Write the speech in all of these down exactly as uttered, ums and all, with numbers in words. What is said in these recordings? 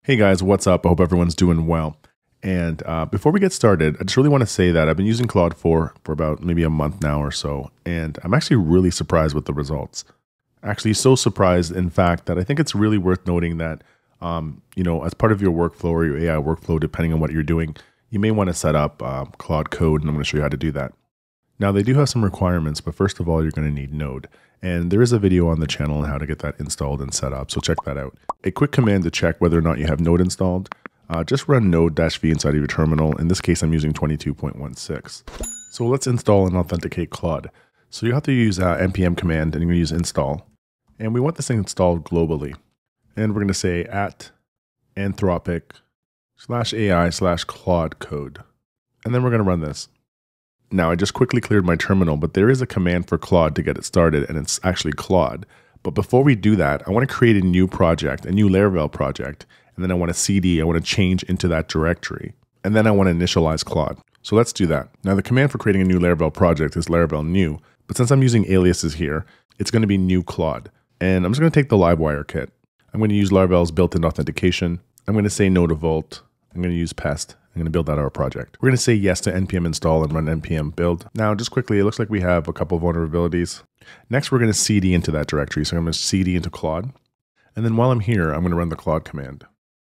Hey guys, what's up? I hope everyone's doing well. And uh, before we get started, I just really want to say that I've been using Claude four for about maybe a month now or so, and I'm actually really surprised with the results. Actually, so surprised, in fact, that I think it's really worth noting that, um, you know, as part of your workflow or your A I workflow, depending on what you're doing, you may want to set up uh, Claude Code, and I'm going to show you how to do that. Now, they do have some requirements, but first of all, you're going to need Node. And there is a video on the channel on how to get that installed and set up, so check that out. A quick command to check whether or not you have Node installed. Uh, just run node-v inside of your terminal. In this case, I'm using twenty-two point one six. So let's install and authenticate Claude. So you have to use uh, npm command, and you're going to use install. And we want this thing installed globally. And we're going to say at anthropic slash AI slash Claude Code. And then we're going to run this. Now, I just quickly cleared my terminal, but there is a command for Claude to get it started, and it's actually Claude. But before we do that, I want to create a new project, a new Laravel project, and then I want to C D, I want to change into that directory, and then I want to initialize Claude. So let's do that. Now, the command for creating a new Laravel project is Laravel new, but since I'm using aliases here, it's going to be new Claude. And I'm just going to take the Livewire kit. I'm going to use Laravel's built-in authentication. I'm going to say no to Vault. I'm going to use pest. I'm going to build out our project. We're going to say yes to npm install and run npm build. Now, just quickly, it looks like we have a couple of vulnerabilities. Next, we're going to C D into that directory. So I'm going to C D into Claude. And then while I'm here, I'm going to run the Claude command.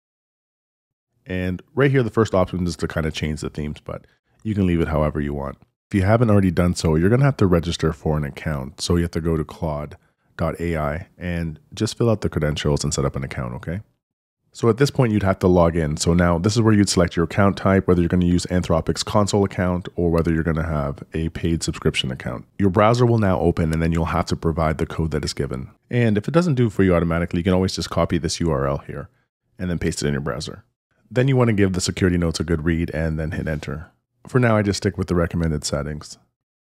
And right here, the first option is to kind of change the themes, but you can leave it however you want. If you haven't already done so, you're going to have to register for an account. So you have to go to Claude dot A I and just fill out the credentials and set up an account, okay? So at this point, you'd have to log in. So now this is where you'd select your account type, whether you're going to use Anthropic's console account or whether you're going to have a paid subscription account. Your browser will now open, and then you'll have to provide the code that is given. And if it doesn't do it for you automatically, you can always just copy this U R L here and then paste it in your browser. Then you want to give the security notes a good read and then hit enter. For now, I just stick with the recommended settings.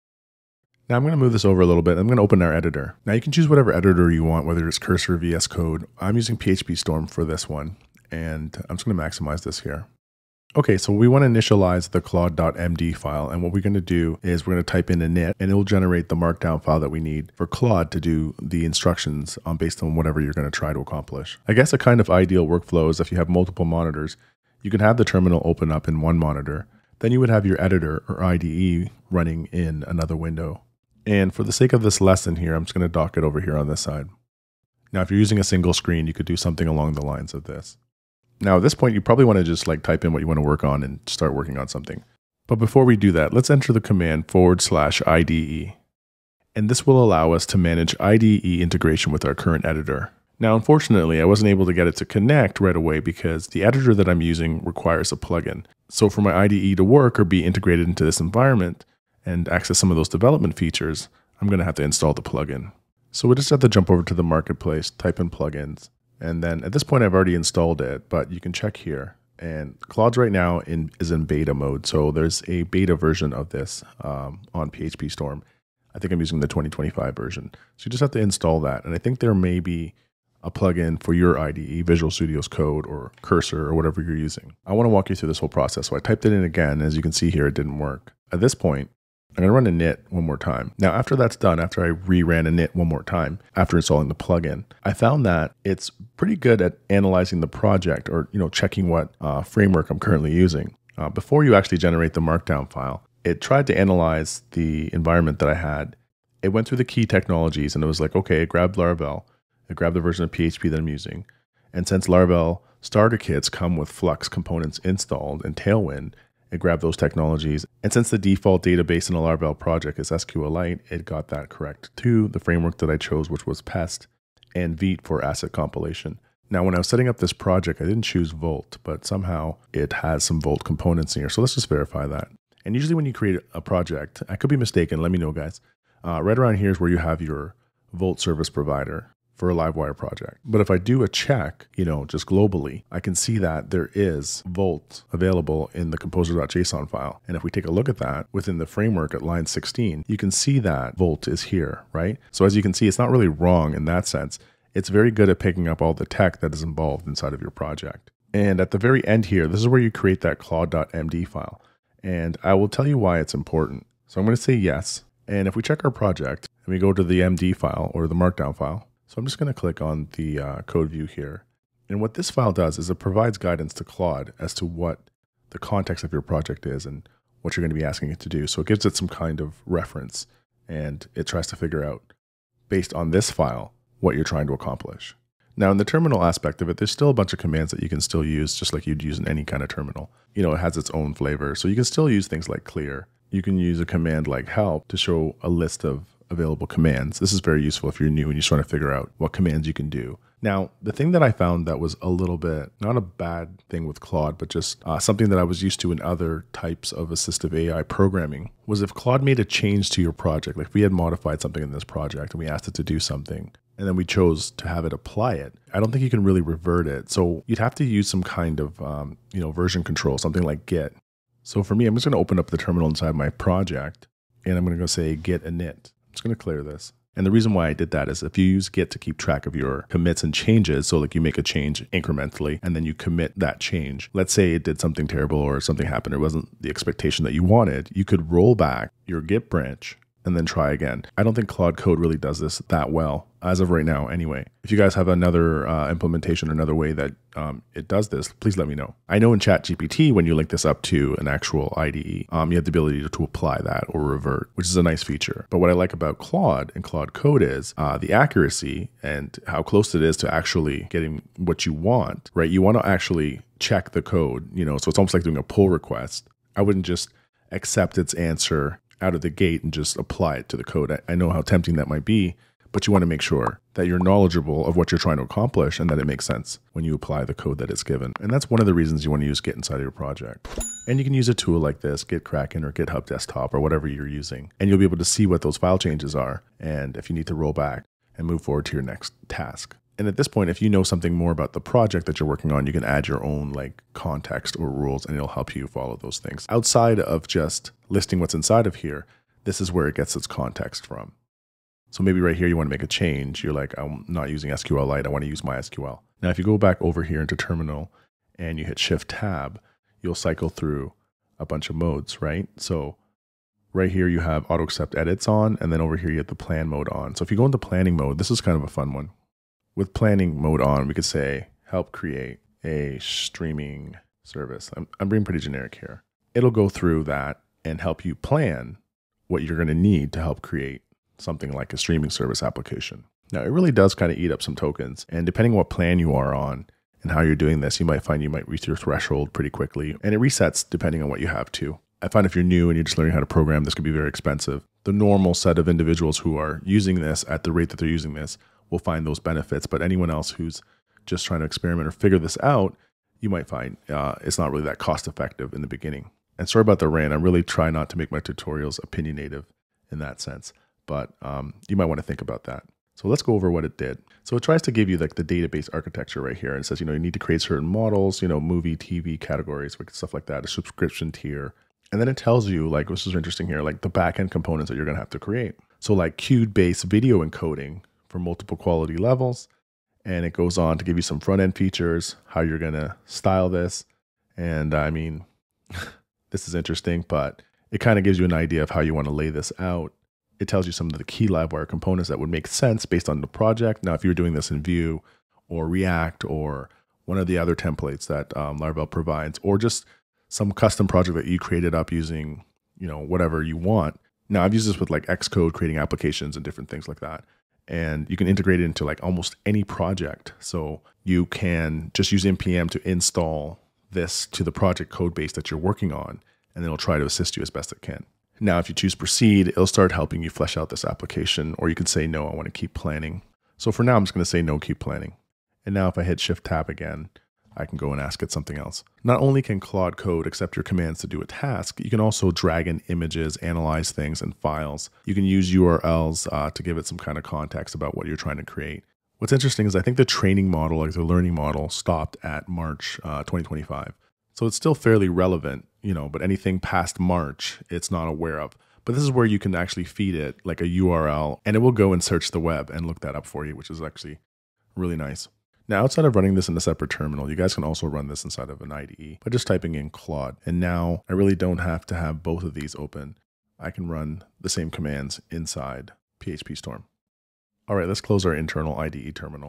Now I'm going to move this over a little bit. I'm going to open our editor. Now you can choose whatever editor you want, whether it's Cursor, V S Code. I'm using PHPStorm for this one, and I'm just going to maximize this here. Okay, so we want to initialize the Claude dot M D file, and what we're going to do is we're going to type in init, and it will generate the markdown file that we need for Claude to do the instructions um, based on whatever you're going to try to accomplish. I guess a kind of ideal workflow is if you have multiple monitors, you can have the terminal open up in one monitor, then you would have your editor or I D E running in another window. And for the sake of this lesson here, I'm just going to dock it over here on this side. Now, if you're using a single screen, you could do something along the lines of this. Now, at this point, you probably want to just like type in what you want to work on and start working on something. But before we do that, let's enter the command forward slash I D E. And this will allow us to manage I D E integration with our current editor. Now, unfortunately, I wasn't able to get it to connect right away because the editor that I'm using requires a plugin. So for my I D E to work or be integrated into this environment and access some of those development features, I'm going to have to install the plugin. So we just have to jump over to the marketplace, type in plugins, and then at this point I've already installed it, but you can check here. And Claude's right now in, is in beta mode, so there's a beta version of this um, on PHPStorm. I think I'm using the twenty twenty-five version. So you just have to install that, and I think there may be a plugin for your I D E, Visual Studio's Code or Cursor or whatever you're using. I want to walk you through this whole process. So I typed it in again, and as you can see here, it didn't work. At this point, I'm going to run init one more time. Now, after that's done, after I reran init one more time, after installing the plugin, I found that it's pretty good at analyzing the project or, you know, checking what uh, framework I'm currently using. Uh, before you actually generate the markdown file, it tried to analyze the environment that I had. It went through the key technologies and it was like, okay, it grabbed Laravel. It grabbed the version of P H P that I'm using. And since Laravel starter kits come with Flux components installed and Tailwind, it grabbed those technologies. And since the default database in a Laravel project is SQLite, it got that correct too. The framework that I chose, which was pest, and Vite for asset compilation. Now, when I was setting up this project, I didn't choose Volt, but somehow it has some Volt components in here. So let's just verify that. And usually when you create a project, I could be mistaken, let me know guys. Uh, right around here is where you have your Volt service provider for a Livewire project. But if I do a check, you know, just globally, I can see that there is Volt available in the composer dot J S O N file. And if we take a look at that within the framework at line sixteen, you can see that Volt is here, right? So as you can see, it's not really wrong in that sense. It's very good at picking up all the tech that is involved inside of your project. And at the very end here, this is where you create that Claude dot M D file. And I will tell you why it's important. So I'm going to say yes. And if we check our project and we go to the M D file or the markdown file, so I'm just going to click on the uh, code view here. And what this file does is it provides guidance to Claude as to what the context of your project is and what you're going to be asking it to do. So it gives it some kind of reference, and it tries to figure out, based on this file, what you're trying to accomplish. Now, in the terminal aspect of it, there's still a bunch of commands that you can still use, just like you'd use in any kind of terminal. You know, it has its own flavor. So you can still use things like clear. You can use a command like help to show a list of available commands. This is very useful if you're new and you're trying to figure out what commands you can do. Now, the thing that I found that was a little bit, not a bad thing with Claude, but just uh, something that I was used to in other types of assistive A I programming, was if Claude made a change to your project, like if we had modified something in this project and we asked it to do something, and then we chose to have it apply it, I don't think you can really revert it. So you'd have to use some kind of um, you know, version control, something like git. So for me, I'm just going to open up the terminal inside my project, and I'm going to go say git init. I'm just going to clear this. And the reason why I did that is if you use git to keep track of your commits and changes, so like you make a change incrementally and then you commit that change. Let's say it did something terrible or something happened, it wasn't the expectation that you wanted, you could roll back your git branch and then try again. I don't think Claude Code really does this that well, as of right now anyway. If you guys have another uh, implementation or another way that um, it does this, please let me know. I know in ChatGPT, when you link this up to an actual I D E, um, you have the ability to, to apply that or revert, which is a nice feature. But what I like about Claude and Claude Code is uh, the accuracy and how close it is to actually getting what you want, right? You want to actually check the code, you know, so it's almost like doing a pull request. I wouldn't just accept its answer out of the gate and just apply it to the code. I, I know how tempting that might be, but you want to make sure that you're knowledgeable of what you're trying to accomplish and that it makes sense when you apply the code that it's given. And that's one of the reasons you want to use Git inside of your project. And you can use a tool like this, Git Kraken or GitHub Desktop or whatever you're using, and you'll be able to see what those file changes are and if you need to roll back and move forward to your next task. And at this point, if you know something more about the project that you're working on, you can add your own like context or rules and it'll help you follow those things. Outside of just listing what's inside of here, this is where it gets its context from. So maybe right here, you want to make a change. You're like, I'm not using S Q L Lite. I want to use MySQL. Now, if you go back over here into terminal and you hit Shift Tab, you'll cycle through a bunch of modes, right? So right here, you have auto accept edits on, and then over here, you have the plan mode on. So if you go into planning mode, this is kind of a fun one. With planning mode on, we could say, help create a streaming service. I'm, I'm being pretty generic here. It'll go through that and help you plan what you're going to need to help create something like a streaming service application. Now, it really does kind of eat up some tokens. And depending on what plan you are on and how you're doing this, you might find you might reach your threshold pretty quickly. And it resets depending on what you have too. I find if you're new and you're just learning how to program, this could be very expensive. The normal set of individuals who are using this at the rate that they're using this will find those benefits. But anyone else who's just trying to experiment or figure this out, you might find uh, it's not really that cost effective in the beginning. And sorry about the rant. I really try not to make my tutorials opinionative in that sense, but um, you might want to think about that. So let's go over what it did. So it tries to give you like the database architecture right here. And it says, you know, you need to create certain models, you know, movie, T V categories, stuff like that, a subscription tier. And then it tells you, like, this is interesting here, like the backend components that you're going to have to create. So like queued-based video encoding for multiple quality levels. And it goes on to give you some front-end features, how you're going to style this. And I mean, this is interesting, but it kind of gives you an idea of how you want to lay this out. It tells you some of the key Livewire components that would make sense based on the project. Now, if you're doing this in Vue or React or one of the other templates that um, Laravel provides, or just some custom project that you created up using, you know, whatever you want. Now, I've used this with like Xcode, creating applications and different things like that. And you can integrate it into like almost any project. So you can just use N P M to install this to the project code base that you're working on, and it'll try to assist you as best it can. Now, if you choose proceed, it'll start helping you flesh out this application, or you can say, no, I want to keep planning. So for now, I'm just going to say no, keep planning. And now if I hit Shift Tab again, I can go and ask it something else. Not only can Claude Code accept your commands to do a task, you can also drag in images, analyze things and files. You can use U R Ls uh, to give it some kind of context about what you're trying to create. What's interesting is I think the training model, like the learning model, stopped at March uh, twenty twenty-five. So it's still fairly relevant, you know, but anything past March, it's not aware of. But this is where you can actually feed it like a U R L, and it will go and search the web and look that up for you, which is actually really nice. Now, outside of running this in a separate terminal, you guys can also run this inside of an I D E by just typing in Claude. And now I really don't have to have both of these open. I can run the same commands inside PHPStorm. All right, let's close our internal I D E terminal.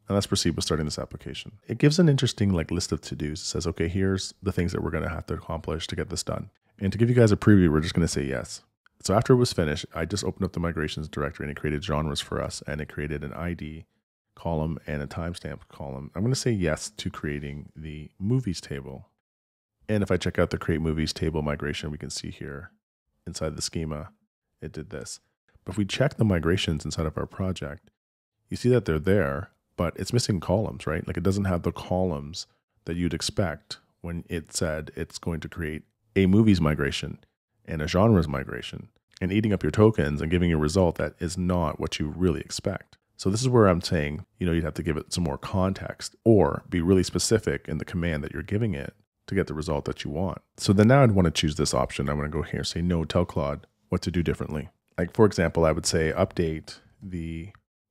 And let's proceed with starting this application. It gives an interesting like list of to-dos. It says, okay, here's the things that we're going to have to accomplish to get this done. And to give you guys a preview, we're just going to say yes. So after it was finished, I just opened up the migrations directory and it created genres for us, and it created an I D column and a timestamp column. I'm going to say yes to creating the movies table. And if I check out the create movies table migration, we can see here inside the schema, it did this. But if we check the migrations inside of our project, you see that they're there, but it's missing columns, right? Like it doesn't have the columns that you'd expect when it said it's going to create a movies migration and a genres migration, and eating up your tokens and giving you a result that is not what you really expect. So this is where I'm saying, you know, you'd have to give it some more context or be really specific in the command that you're giving it to get the result that you want. So then now I'd want to choose this option. I'm going to go here, say no, tell Claude what to do differently. Like for example, I would say update the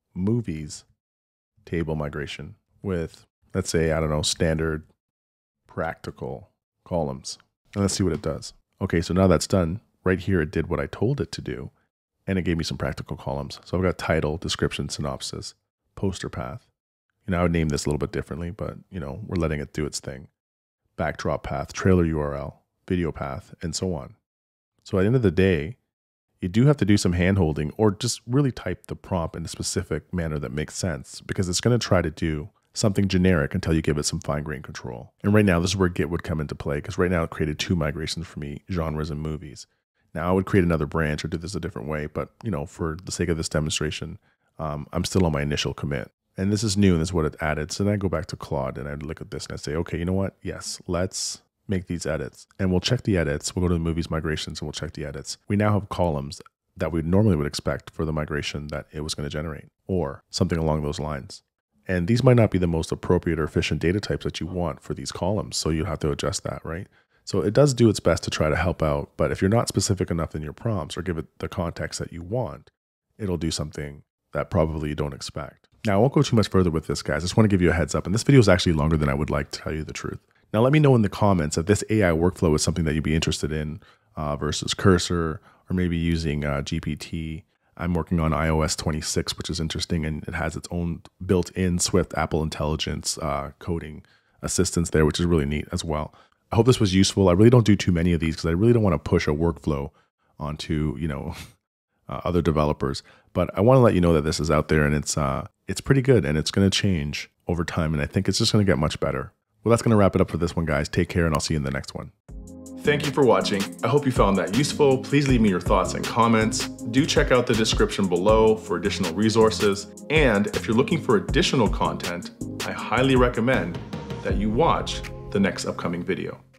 movies table migration with, let's say, I don't know, standard practical columns. And let's see what it does. Okay, so now that's done. Right here, it did what I told it to do, and it gave me some practical columns. So I've got title, description, synopsis, poster path. You know, I would name this a little bit differently, but you know, we're letting it do its thing. Backdrop path, trailer U R L, video path, and so on. So at the end of the day, you do have to do some hand-holding or just really type the prompt in a specific manner that makes sense, because it's going to try to do something generic until you give it some fine-grained control. And right now, this is where Git would come into play, because right now it created two migrations for me, genres and movies. Now I would create another branch or do this a different way, but you know, for the sake of this demonstration, um, I'm still on my initial commit. And this is new, and this is what it added. So then I go back to Claude and I look at this and I say, okay, you know what? Yes, let's make these edits. And we'll check the edits. We'll go to the movies migrations and we'll check the edits. We now have columns that we normally would expect for the migration that it was going to generate, or something along those lines. And these might not be the most appropriate or efficient data types that you want for these columns. So you have to adjust that, right? So it does do its best to try to help out, but if you're not specific enough in your prompts or give it the context that you want, it'll do something that probably you don't expect. Now, I won't go too much further with this, guys. I just want to give you a heads up. And this video is actually longer than I would like, to tell you the truth. Now, let me know in the comments if this A I workflow is something that you'd be interested in uh, versus Cursor, or maybe using uh, G P T. I'm working on i O S twenty-six, which is interesting, and it has its own built-in Swift Apple Intelligence uh, coding assistance there, which is really neat as well. I hope this was useful. I really don't do too many of these because I really don't want to push a workflow onto, you know, uh, other developers. But I want to let you know that this is out there, and it's uh, it's pretty good, and it's going to change over time, and I think it's just going to get much better. Well, that's going to wrap it up for this one, guys. Take care, and I'll see you in the next one. Thank you for watching. I hope you found that useful. Please leave me your thoughts and comments. Do check out the description below for additional resources. And if you're looking for additional content, I highly recommend that you watch the next upcoming video.